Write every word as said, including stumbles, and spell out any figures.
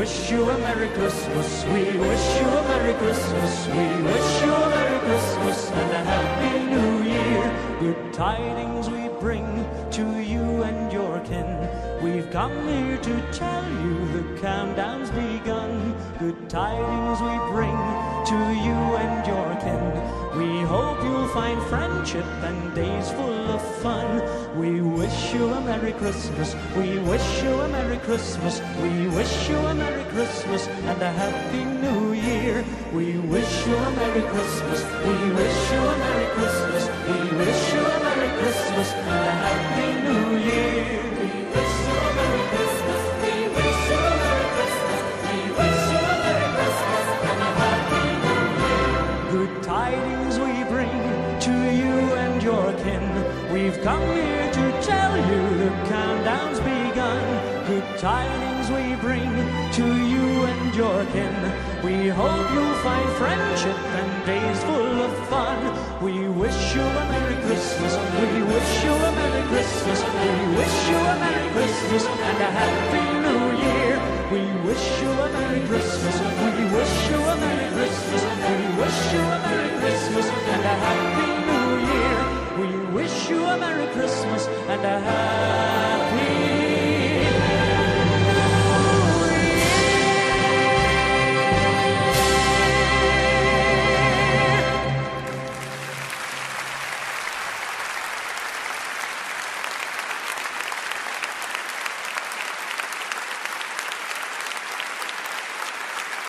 wish you a Merry Christmas. We wish you a Merry Christmas. We wish you a Merry Christmas and a Happy New Year. Good tidings we bring to you and your kin. We've come here to tell you the countdown's begun. Good tidings we bring to you and your kin. We hope you'll find friendship and days full of fun. We wish you a Merry Christmas. We wish you a Merry Christmas. We wish you a Merry Christmas and a Happy New Year. We wish you a Merry Christmas. We wish you a Merry Christmas. We wish you a Merry Christmas and a Happy New Year. We wish you a Merry Christmas. We wish you a Merry Christmas. We wish you a Merry Christmas and a Happy New Year. Good tidings we bring to you and your kin. We've come here to tell you the countdown's begun. Good tidings we bring to you and your kin. We hope you'll find friendship and days full of fun. We wish you a Merry Christmas. We wish you a Merry Christmas. We wish you a Merry Christmas and a Happy New Year. We wish you a Merry Christmas. We wish you a Merry Christmas. We wish you a Merry Christmas and a Happy New Year. We wish you a Merry Christmas and a Happy